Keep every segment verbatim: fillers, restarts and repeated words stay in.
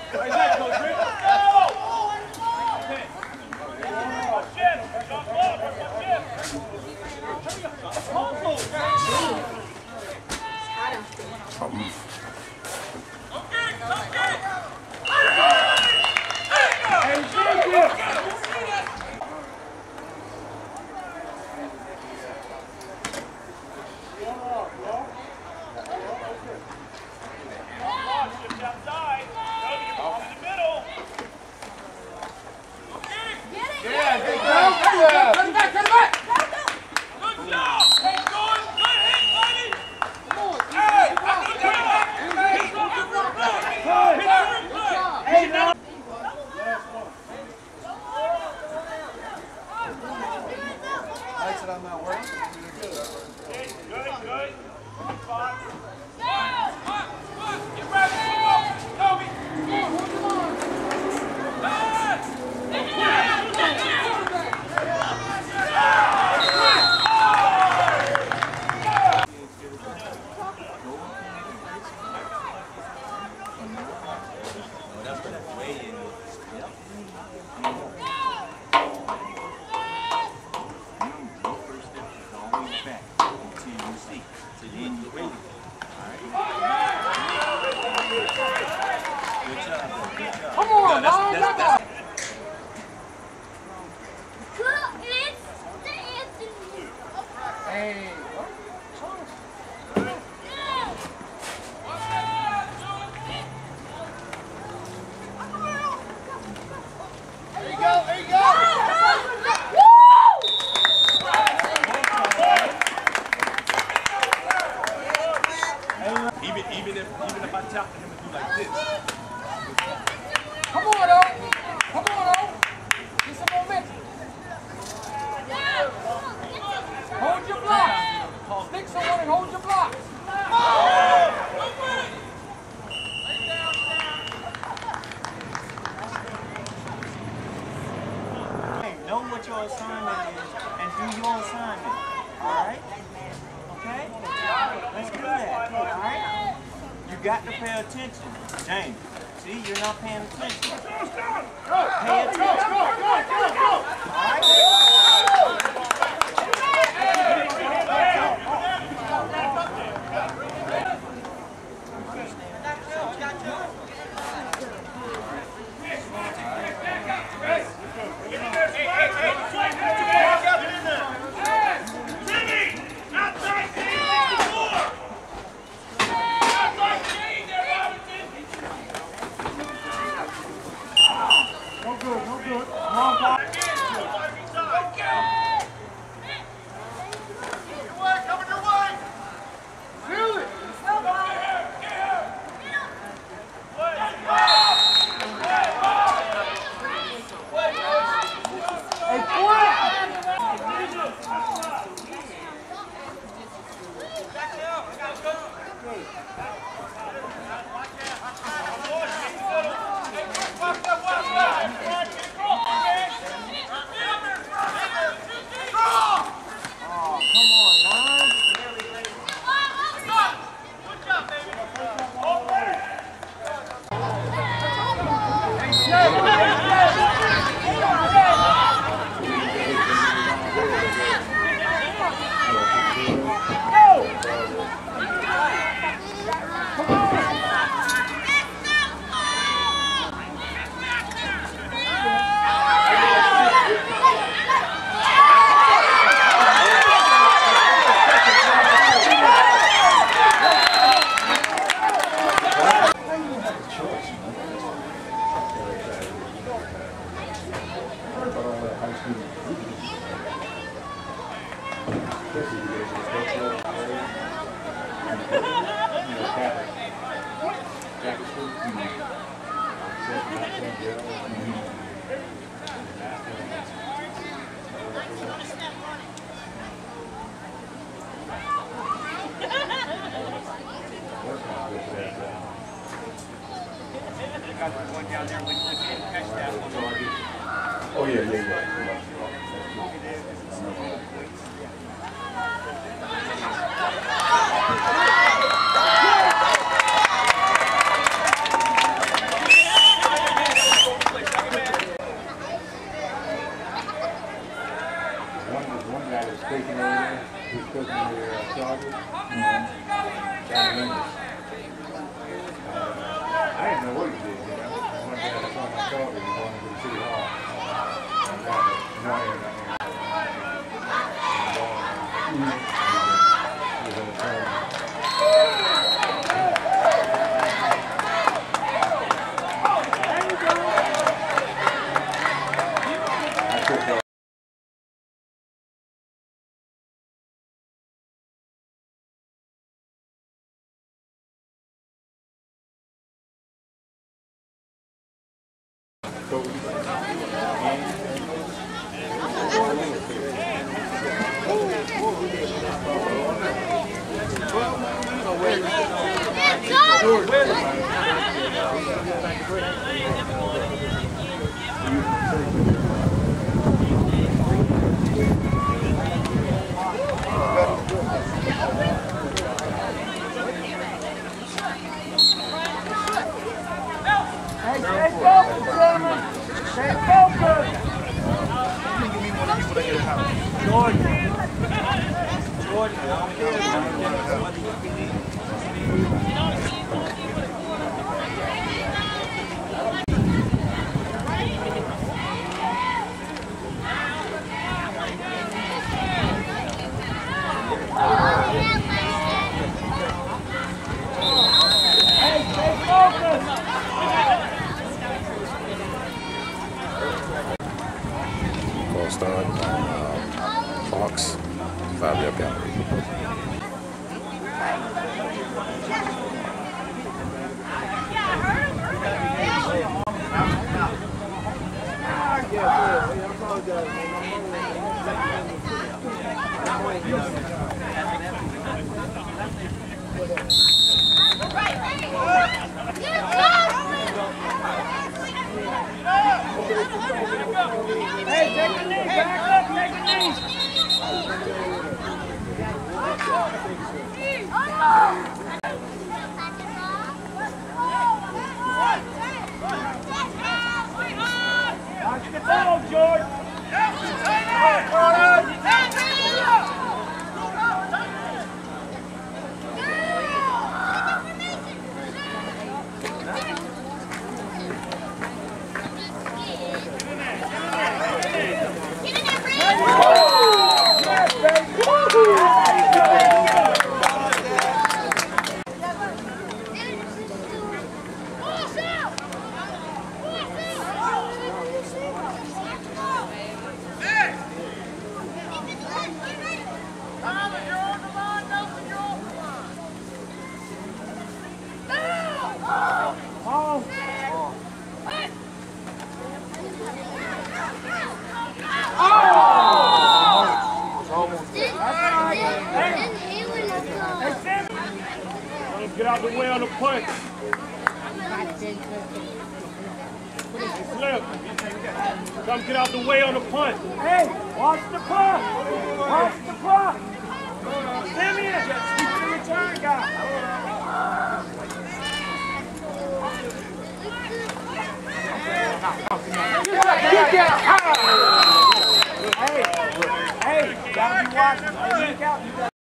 Oh yeah, yeah, yeah. started going to the city hall. And now the morning, he was in the town. I took that. Hey, stay focused, gentlemen. Stay focused. Jordan. Jordan, I don't care. Hey, stay focused. Full start. Uh, Fox, five-yard penalty. Hey, take a knee, back up, take a knee. Watch the ball, George. Get out the way on the punt. Slip. Come get out the way on the punt. Hey, watch the punt. Watch the punt. Simeon, he's the return guy. Kick out. Hey, hey, gotta be watching. Kick out. You got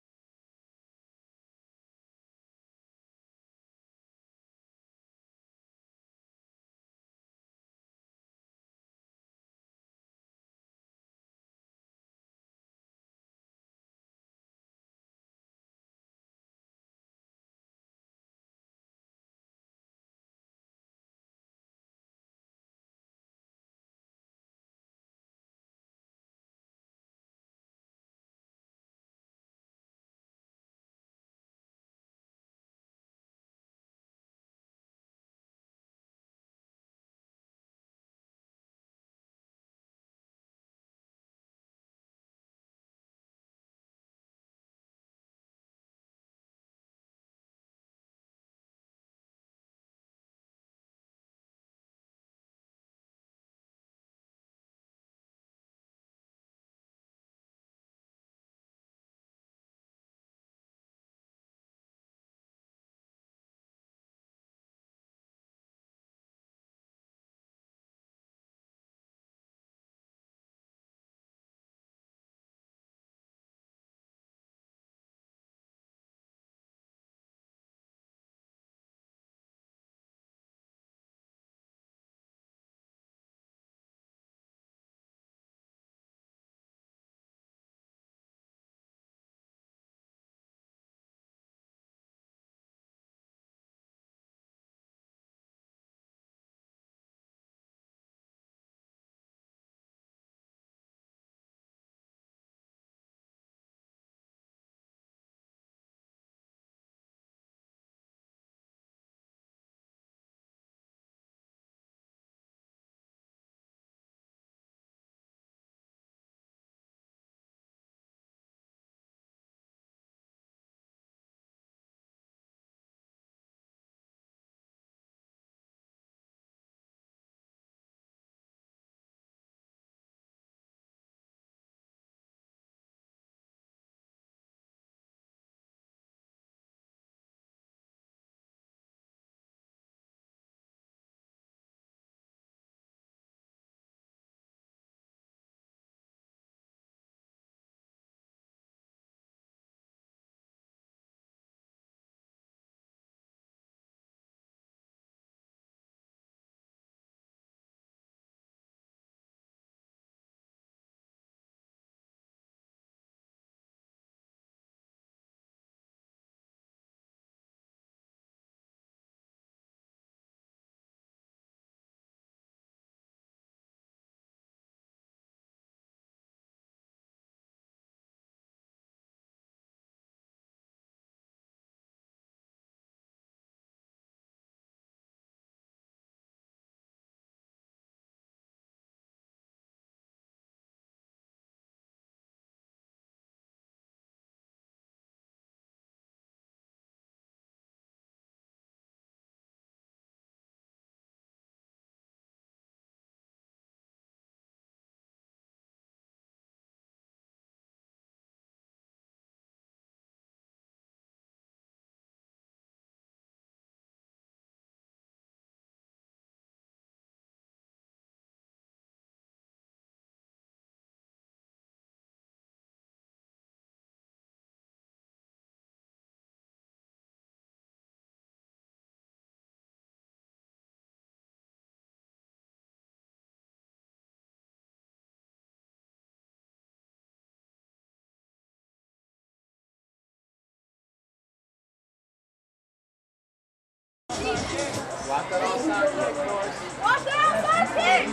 Watch that outside kick!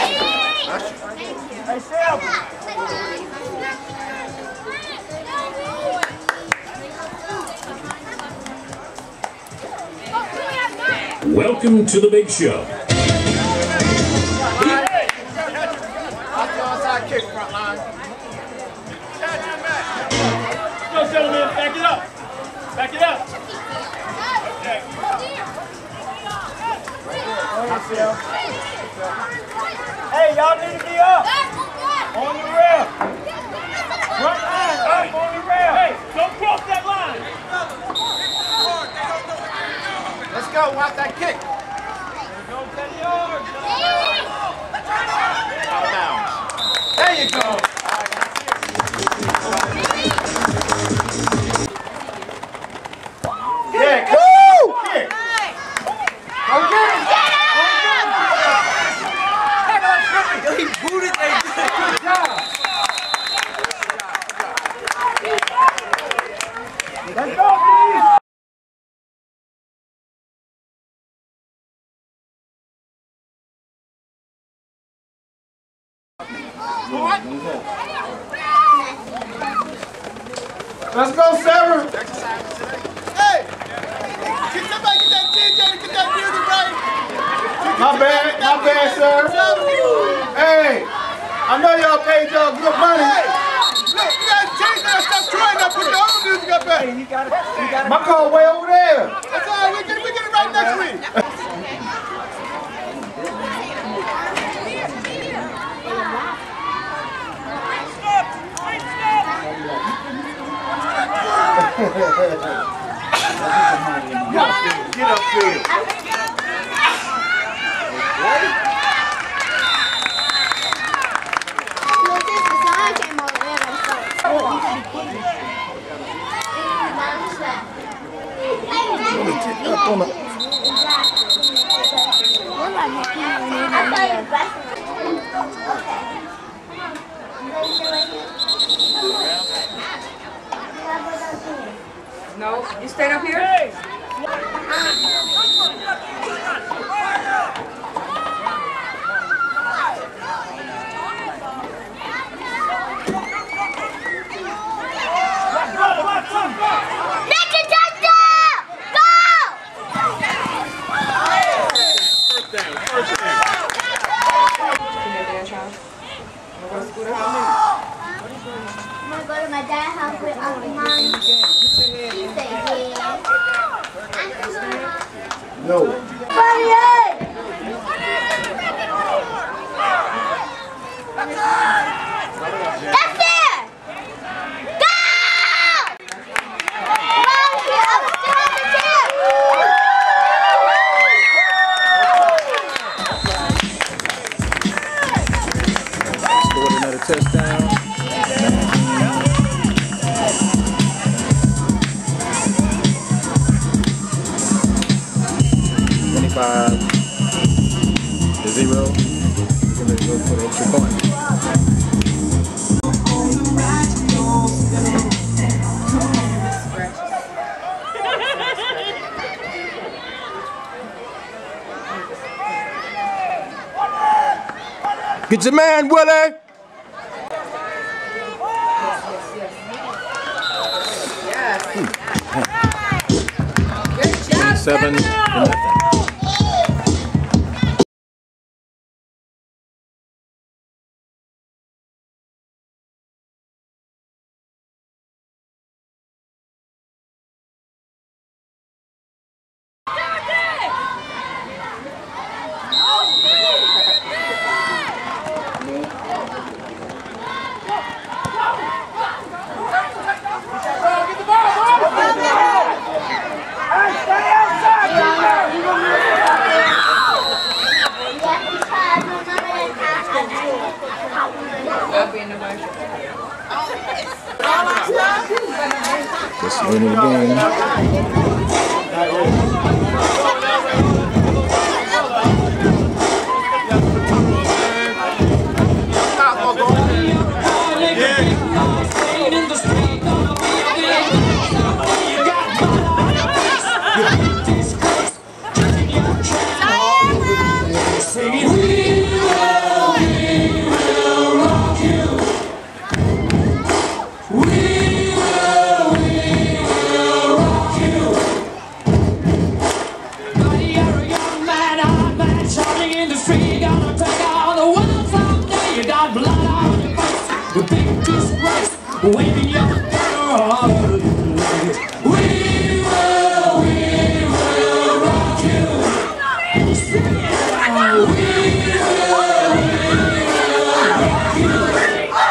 Hey, Sam! Welcome to the big show. Kick front line. Go, gentlemen, back it up. Back it up. Okay. Hey, y'all need to be up. On the rail. Front line, up on the rail. Hey, don't cross that line. Let's go, watch that kick. Go ten yards. Out of bounds. There you go. Yeah, go. Kick. Go get him. He booted that. Good job. Let's go, please. Let's go, Sarah. Hey! Can somebody get that T J to get that music right? My bad, my bad, sir. Hey! I know y'all paid y'all good money. Hey! Look, you gotta change that stuff, trying to put your own music up there. Hey, you got it. You got it. My car way over there. That's all right, we get, we get it right next week. Get up here. No, you stayed up here? Hey. Make a touchdown! Go! First down, first down. I'm gonna go to my dad's house with Uncle Mom. He said, yeah. No. forty-eight! That's it! Go! Come on, kid. I'm still on the tip. Scored another touchdown. twenty-five to zero. We're going to go for the extra point. Get your man, Willie! Seven to nothing. Just winning the game. gonna take on the world someday. You got blood on your face, the big disgrace, waving your banner. We will, we will rock you. We will, we will rock you.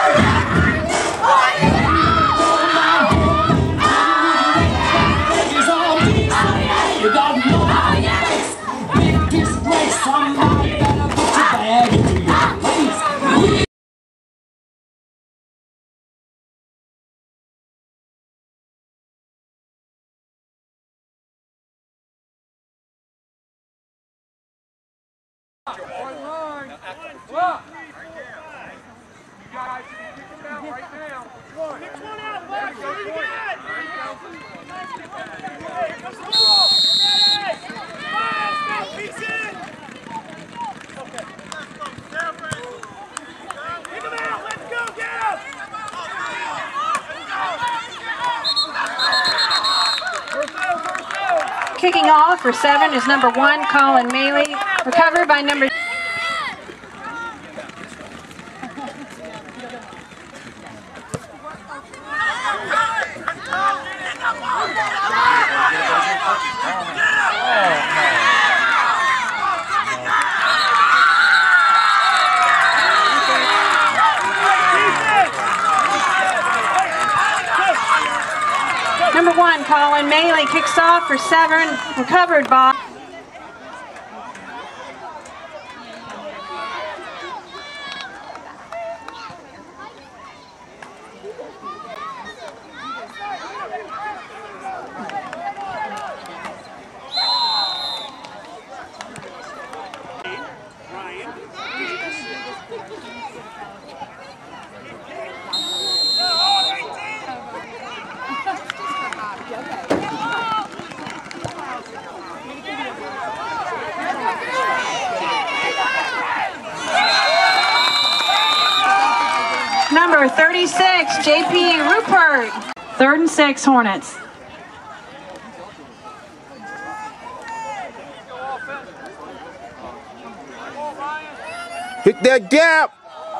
You got no big disgrace. Somebody better put your bag into your place. Kicking off for seven is number one, Colin Maley, recovered by number Number one, Colin Maley kicks off for seven, recovered by number thirty-six, J P Rupert. Third and six, Hornets. Hit that gap.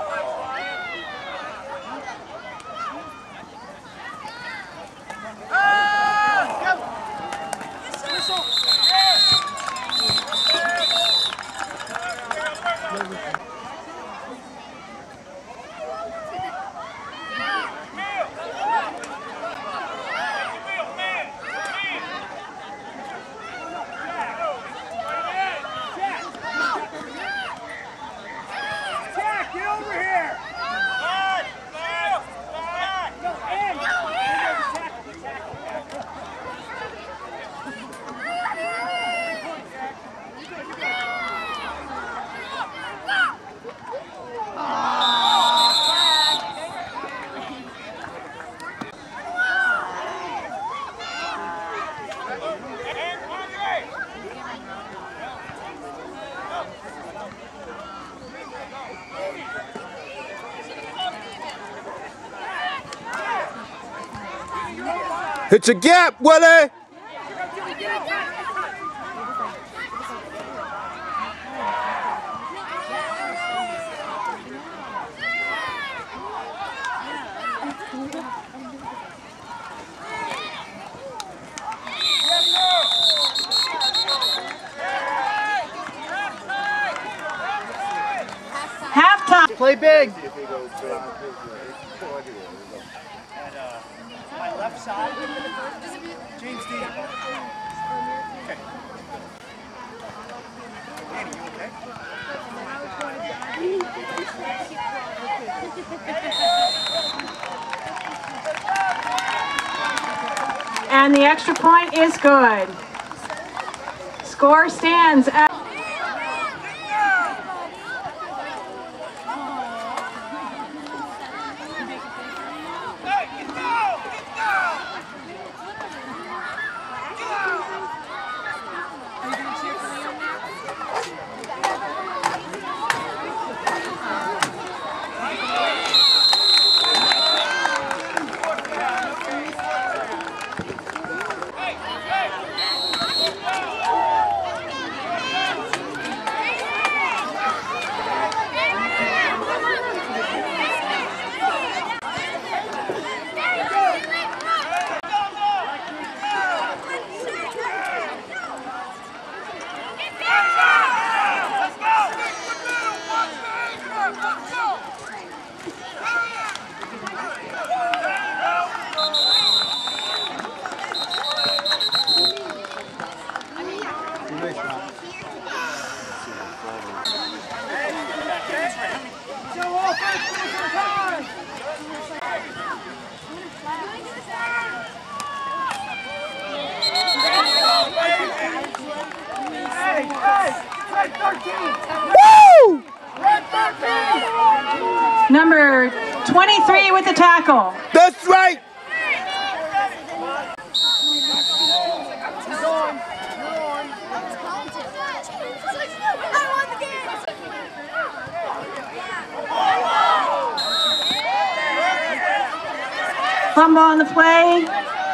Hit your gap, Willie! Halftime. Play big. My left side, James Dean. Okay. Danny, you okay? And the extra point is good. Score stands at Woo! Number twenty-three with the tackle. That's right. Fumble on the play.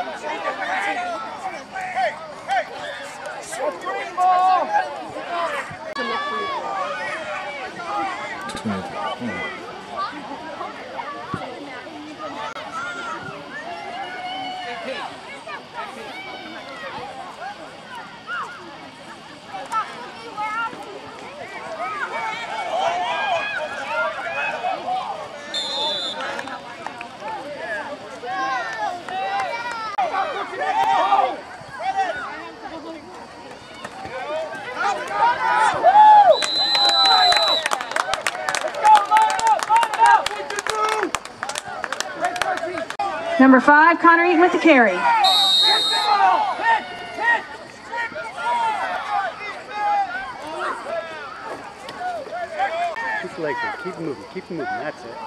Number five, Connor Eaton with the carry. Keep the leg there. Keep moving. Keep moving. That's it.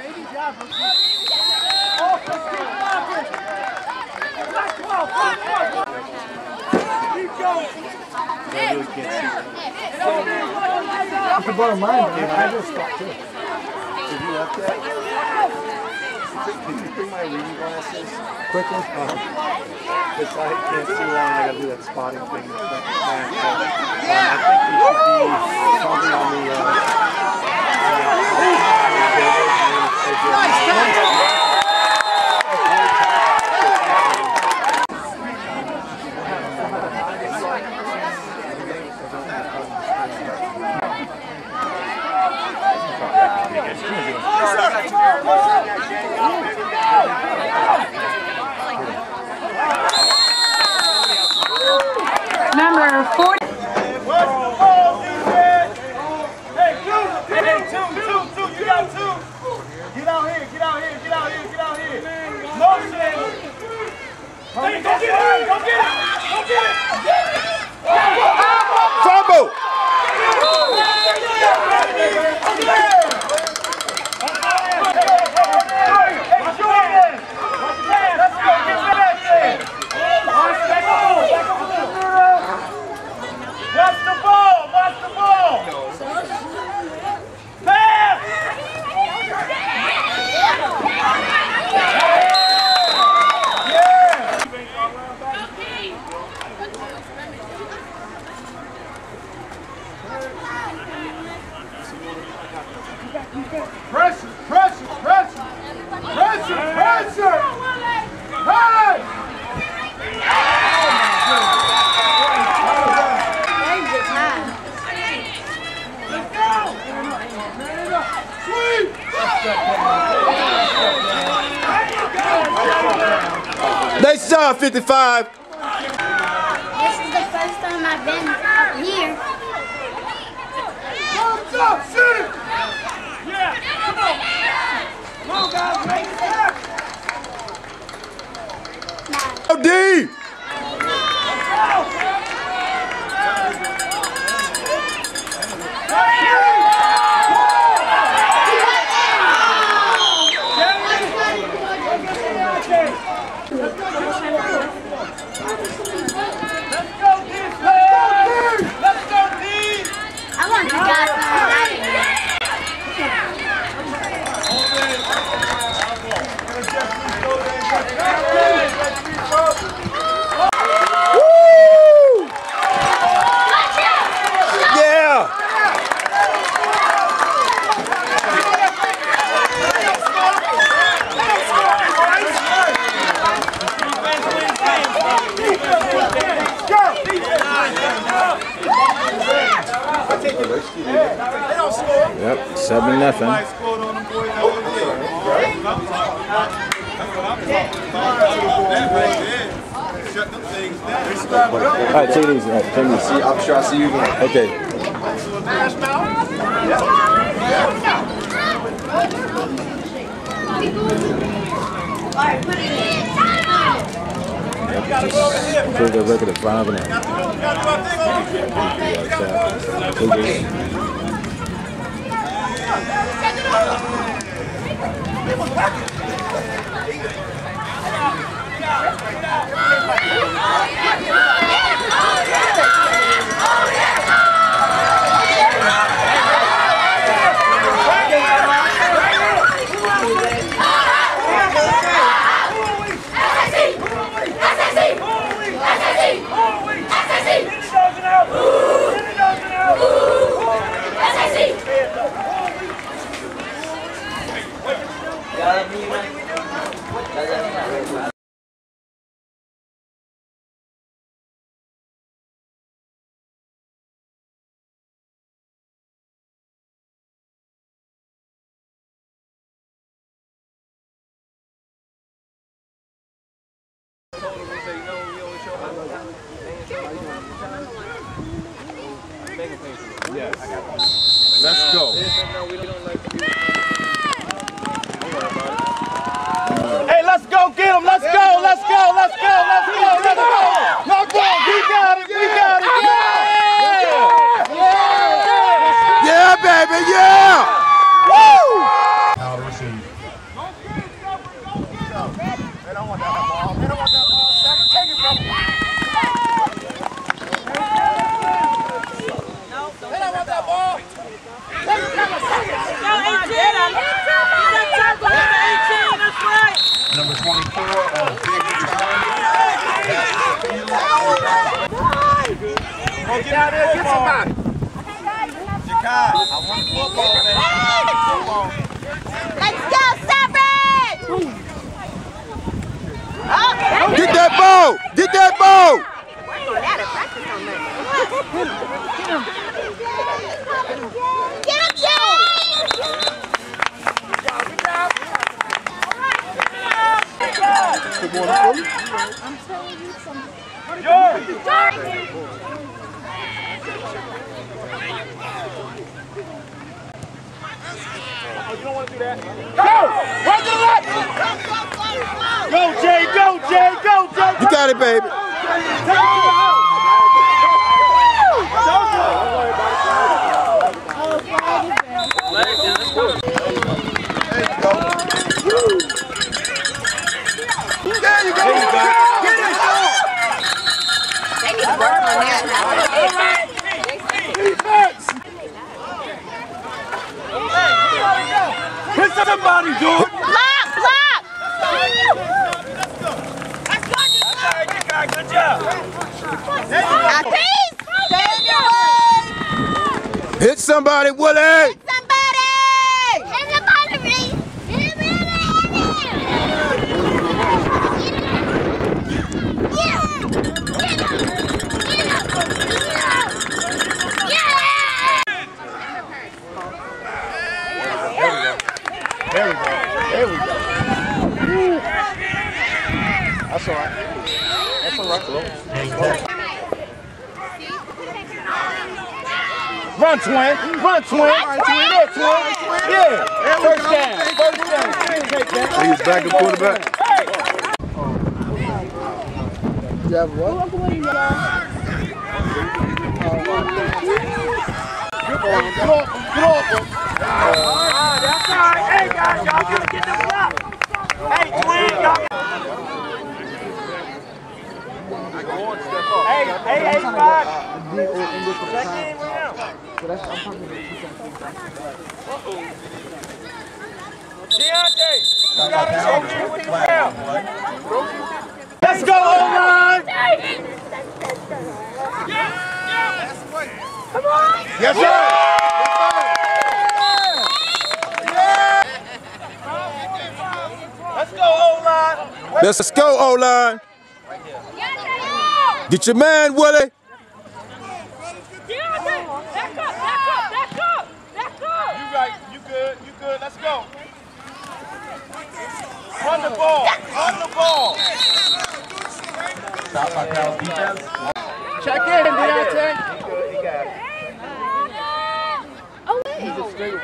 That's the bottom line, man. I just stopped too. Did you left that? Can you bring my reading glasses? Quickly. Because I can't see long, I gotta do that spotting thing. That's like, uh, I think we should be talking on the, Number forty. Hey, two, hey, two, two, two, you got two. Get out here, get out here, get out here, get out here. Motion. Hey, go get it, go get it, go get it. Fumble. Watch the ball! Watch the ball! Pass! Pressure! Pressure! Pressure! Pressure! Pressure! Hey! Nice job, fifty-five. This is the first time I've been up here. Come on, shoot it! Yeah, come on! Come on, guys, make it up! O D! I want to die from that. Yep, seven nothing. All right, take it easy. All right, take it easy. I'm sure I'll see you again. Okay. Alright, put it in. So the a record of five and out. Yes. Let's go. Hey, let's go get him. Let's go. Let's go. Let's go. Let's go. Let's go. Let's go. We got it. We got it. Yeah. Yeah, baby. Yeah. Woo. Now to receive. They don't want that ball. They don't want that ball. Take it from them. They don't want that ball. Number twenty-four, uh, Big Go get out there, get somebody. Jakai, I want football, man. Football. Let's go, Severus! Get that ball! Get that ball! Get him, James! Good morning, Philly. I'm telling you something. George! Oh, you don't want to do that. Go! Run to the left! Go, Jay! Go, Jay! Go, Jay! You got it, baby. There you go. There you go. Get it, Sean. They need to work on that now. Defense. Hit somebody, dude. Block, block! Good job. Now, peace! Hit somebody, Willie. Hit somebody! Hit somebody, please! Hit him, hit him, There we go. There we go. Woo. That's all right. That's all right. Run, twin. Run, twin. Yeah, twin. Yeah. First down. First down. He's back to quarterback. You have what? Get off. Get off. Ah, that's all right. Hey, guys, y'all gonna get the block. Hey, twin, y'all. Hey, hey, hey, five. Check in right now. Deontay, you gotta check in with the crowd. Let's go, O-line. Come on! Yes, sir. Let's go, O-line. Let's go, O-line. Get your man, Willie. Deontay, back up, back up, back up, back up. You right. You good. You good. Let's go. Run the ball. Run the ball. Stop my pal defense. Check in, Deontay. Oh, wait. He's a straight one.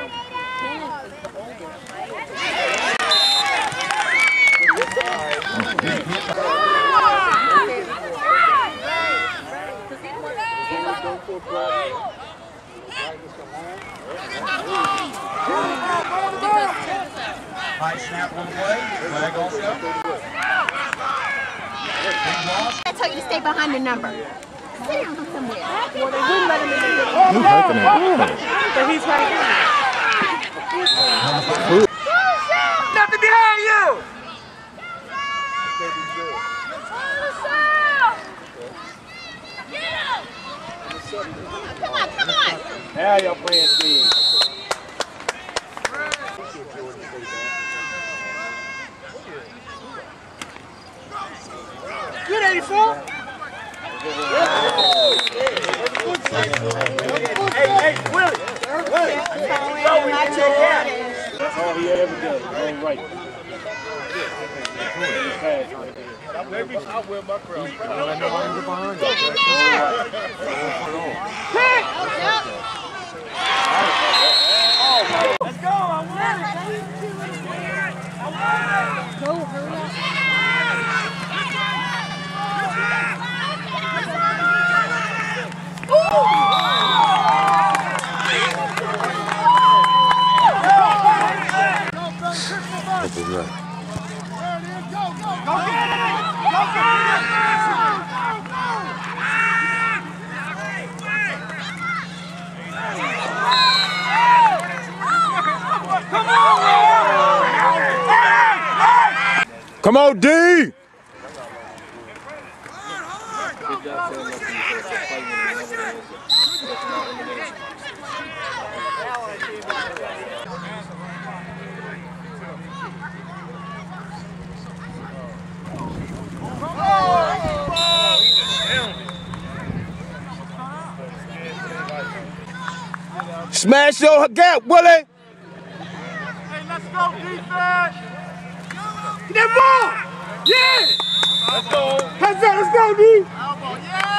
High snap on the play. Flag also. I told you to stay behind the number. Sit down somewhere. Well, they wouldn't let him in there. You hiking it. But he's right here. Nothing behind you! Come on, come on! Now y'all playing Steve. Good eighty-four! Hey, hey, Willie! Willie! Go with my check out! That's all he ever does. Going right. Maybe I'll wear my crown. Let's go! I want it! I want it! Go, hurry up! That's right. Go get it! Go get it! Come on! Come on, D! Smash your gap, Willie! Hey, let's go, defense! Get that ball! Yeah! Let's go! Heads up, let's go, D! Elbow,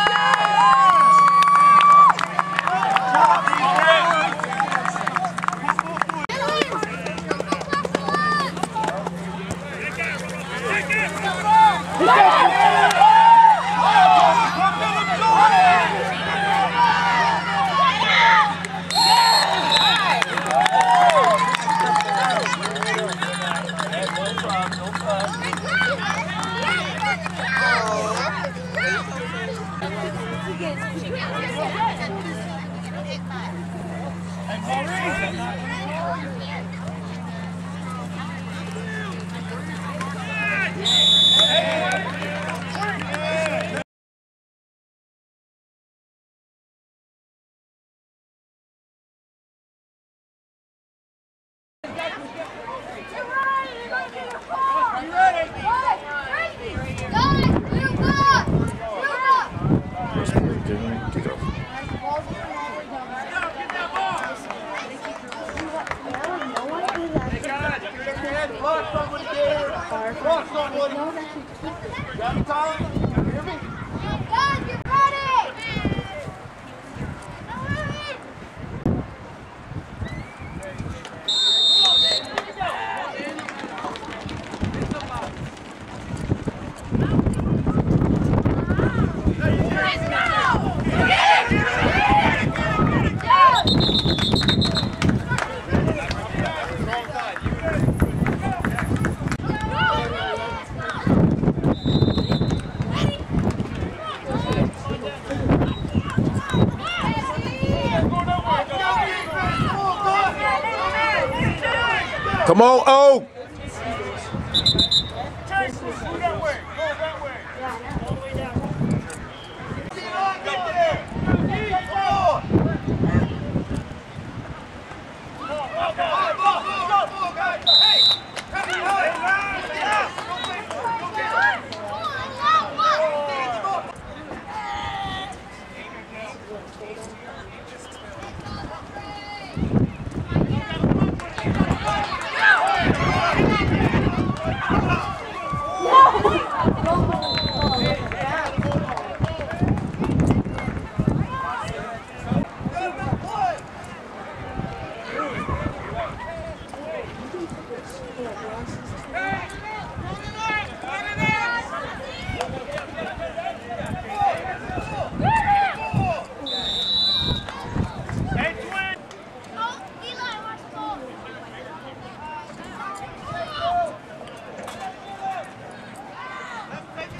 Come on, O!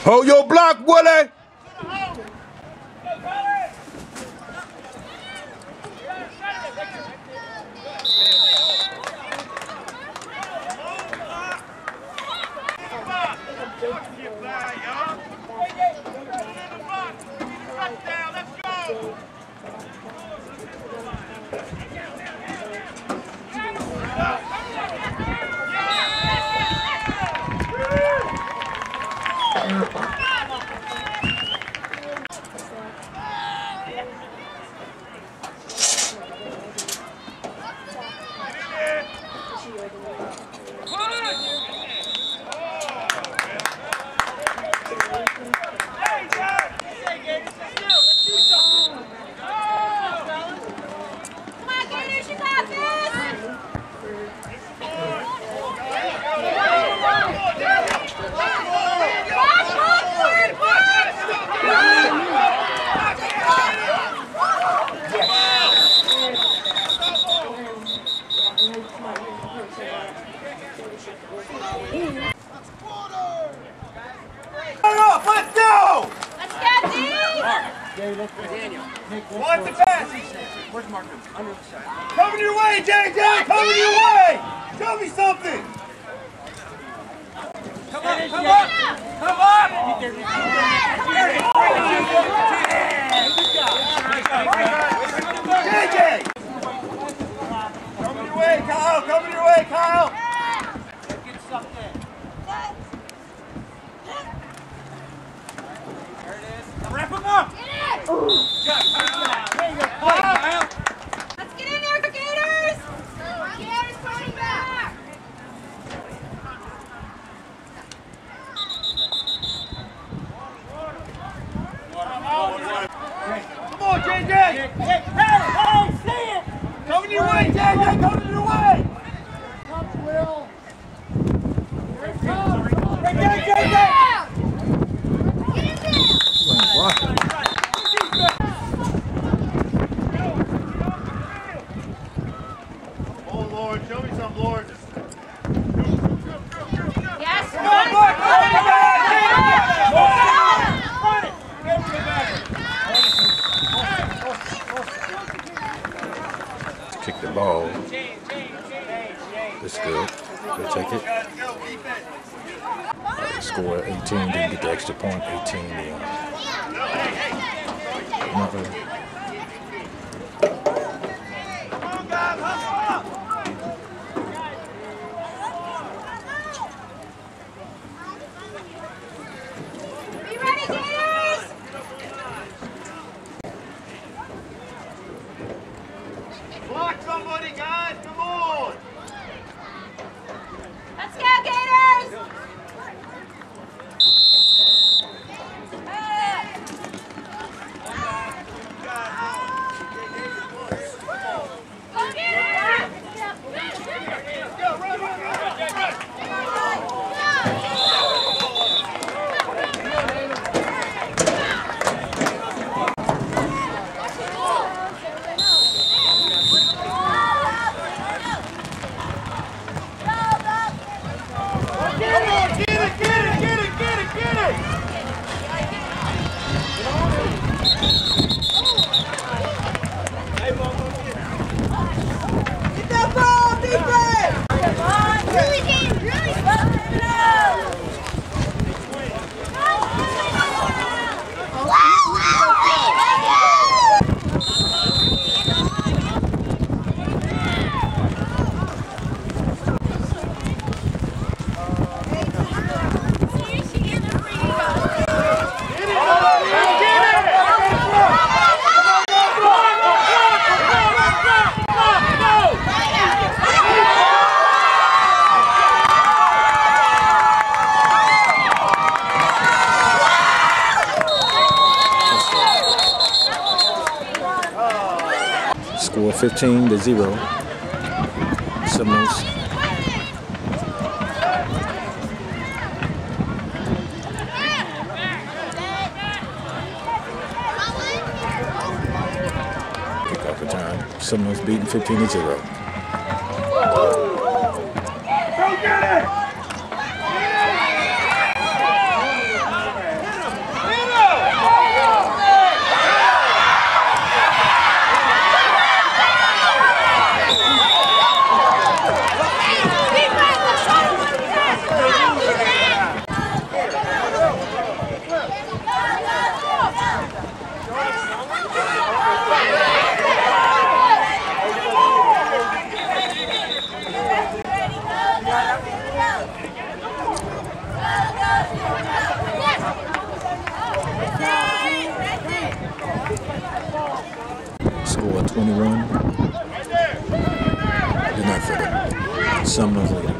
Hold your block, Willie. Watch the pass. Where's Marcus? Under the side. Coming your way, J J. Coming your way. Show me something. Come on, come on, come on. J J. Coming your way, Kyle. Coming your way, Kyle. Get sucked in. There it is. Wrap him up. Let's get in there, Gators! Gators coming back! Come on, J J! Hey, hey, see it! Coming your way, J J! Coming your way! Come, Will! Here it comes! Right there, J J! Get in there! Oh, Lord, show me some, Lord. Yes, Come on, Lord! Run it! Kick the ball. That's good. We'll take it. Score eighteen, didn't get the extra point. eighteen, yeah. Nothing. Be ready, Gators! Block somebody, guys! Come on! Let's go, Gators! Go, Gators! Score fifteen to zero. Seminoles. Kickoff return. Seminoles beating fifteen to zero. Go get it! twenty-one. Good night for them. Some of later.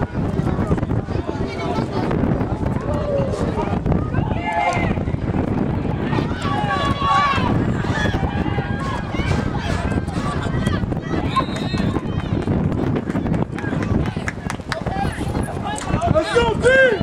Let's go, team!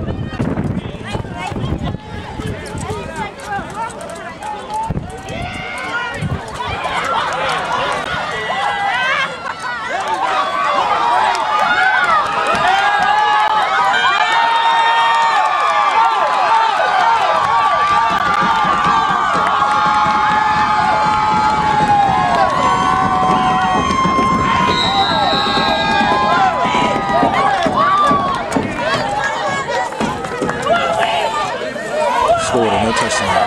Scored and no touchdown.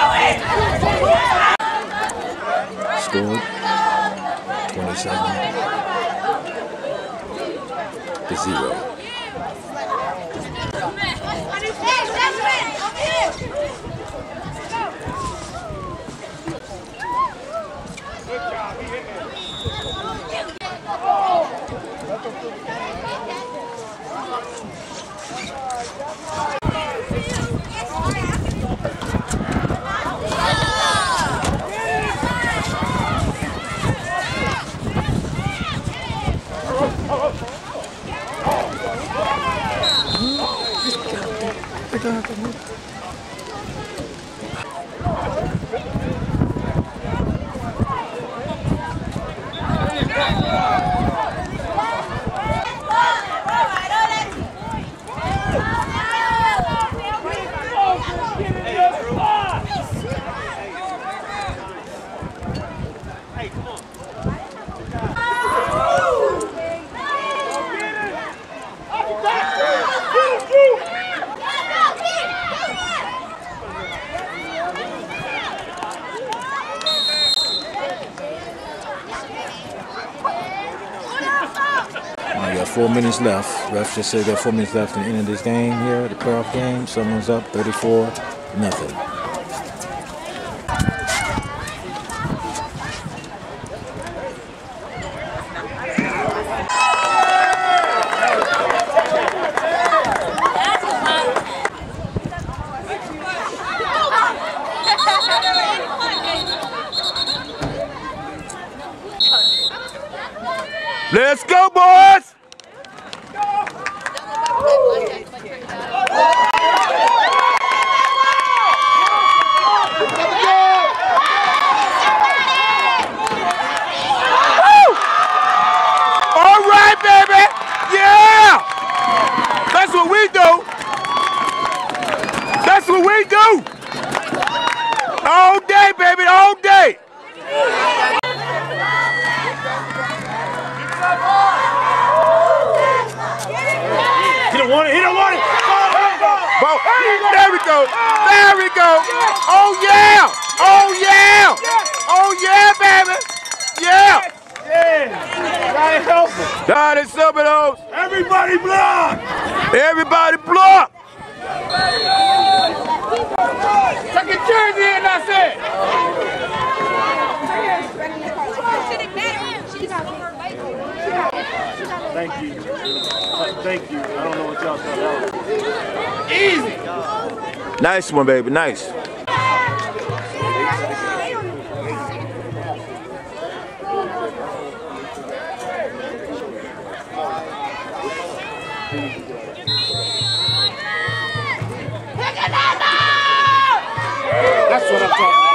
Scored twenty-seven to zero. Four minutes left. Refs just said we got four minutes left in the end of this game here, the playoff game. Someone's up thirty-four, nothing. Let's go, boys! All right, baby! Yeah! That's what we do! That's what we do! All day, baby, all day! He don't want it, he don't want it! Ball. There we go! There we go! Oh yeah! Oh yeah! Oh yeah, baby! Yeah! Yeah! Gotta help him! God is some of those! Everybody block! Everybody block! Tuck your jersey in, that's it! Thank you. Thank you. I don't know what y'all thought that was. Easy! Nice one, baby. Nice. That's what I'm talking about.